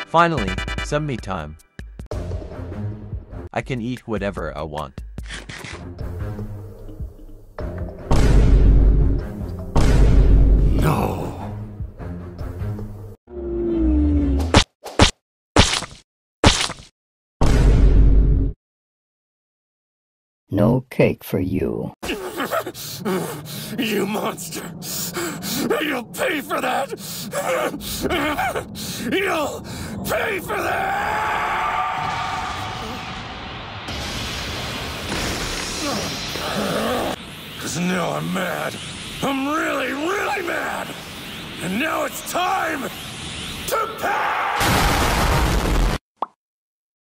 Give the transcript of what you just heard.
Finally, some me time. I can eat whatever I want. No. No cake for you. You monster! You'll pay for that! You'll pay for that! 'Cause now I'm mad. I'm really, really mad! And now it's time to pay!